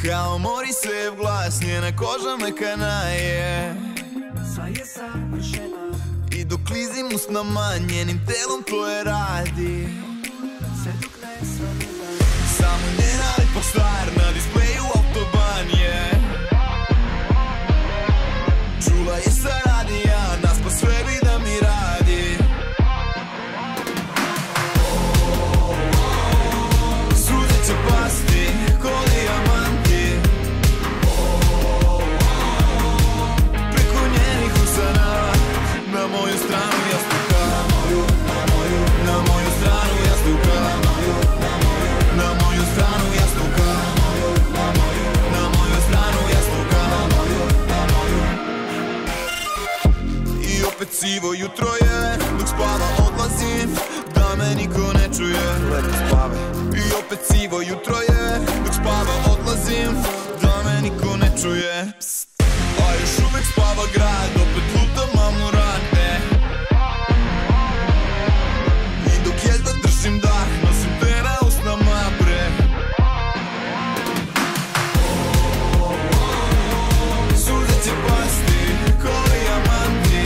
Kao Morisev glas, njena koža mekana je. Sva je savršena I dok klizim usnama, njenim telom to je radi. sve dok ne sagledam. Samo njena ipak stvar na displeju autoban je. Čula je sa radija, nas pa sve bi da mi radi. Suze će pasti ko dijamanti preko njenih usana. Na moju stranu jastuka, na moju stranu jastuka, na moju stranu jastuka, na moju stranu jastuka. I opet sivo jutro je, dok spava odlazim, da me niko ne čuje. Lepo spave. I opet sivo jutro je, dok spava odlazim, da me niko ne čuje. Psst. A još uvek spava grad, opet lutam mamu rane. I dok jedva držim dah, nosim te na usnama bre. Suze će pasti ko dijamanti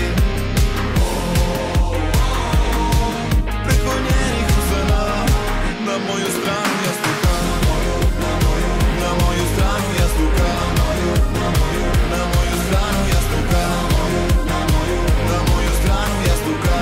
preko njenih usana. Na moju stranu jastuka, na moju stranu jastuka, na moju stranu jastuka, na moju stranu jastuka.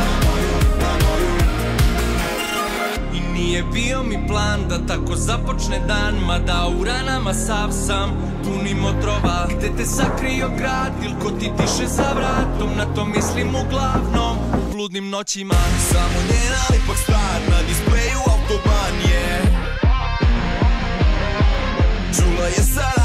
I nije bio mi plan da tako započne dan, mada u ranama sav sam, punim otrova. Gde te sakrio grad, ili ko ti diše za vratom, na to mislim uglavnom u bludnim noćima. Samo njena ipak stvar na displeju autoban je. Čula je sa